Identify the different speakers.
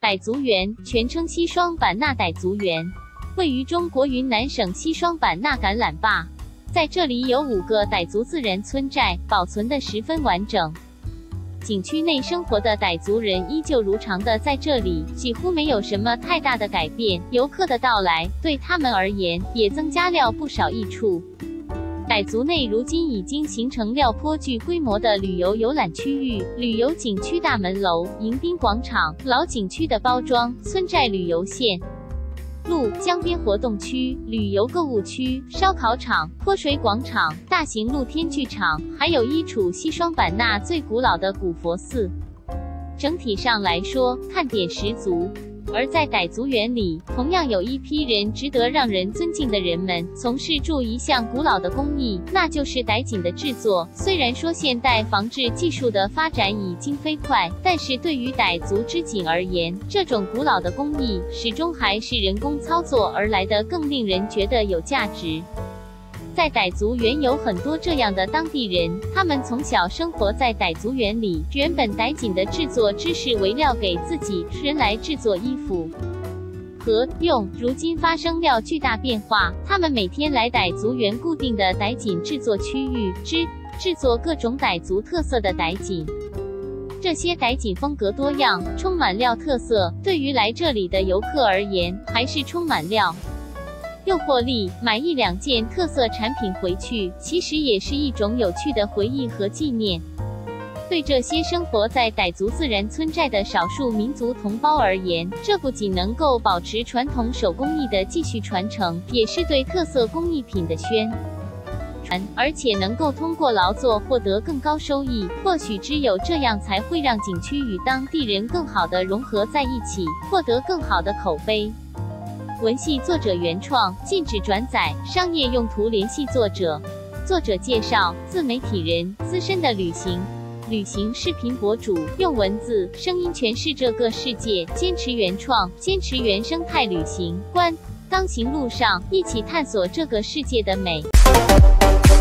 Speaker 1: 傣族园，全称西双版纳傣族园，位于中国云南省西双版纳橄榄坝。在这里有5个傣族自然村寨，保存得十分完整。景区内生活的傣族人依旧如常的在这里，几乎没有什么太大的改变。游客的到来，对他们而言也增加了不少益处。傣族内如今已经形成了颇具规模的旅游游览区域，旅游景区大门楼、迎宾广场、老景区的包装、村寨旅游线路、江边活动区、旅游购物区、烧烤场、泼水广场、大型露天剧场，还有依处西双版纳最古老的古佛寺。整体上来说，看点十足。而在傣族园里，同样有一批人值得让人尊敬的人们，从事著一项古老的工艺，那就是傣锦的制作。虽然说现代仿制技术的发展已经飞快，但是对于傣族织锦而言，这种古老的工艺始终还是人工操作而来的更令人觉得有价值。在傣族园有很多这样的当地人，他们从小生活在傣族园里，原本傣锦的制作知识为料给自己人来制作衣服和用，如今发生了巨大变化。他们每天来傣族园固定的傣锦制作区域，制作各种傣族特色的傣锦。这些傣锦风格多样，充满了特色，对于来这里的游客而言，还是充满了诱惑力。买1、2件特色产品回去，其实也是一种有趣的回忆和纪念。对这些生活在傣族自然村寨的少数民族同胞而言，这不仅能够保持传统手工艺的继续传承，也是对特色工艺品的宣传，而且能够通过劳作获得更高收益。或许只有这样才会让景区与当地人更好地融合在一起，获得更好的口碑。文系作者原创，禁止转载，商业用途联系作者。作者介绍：自媒体人，资深的旅行视频博主，用文字、声音诠释这个世界，坚持原创，坚持原生态旅行观。当行路上，一起探索这个世界的美。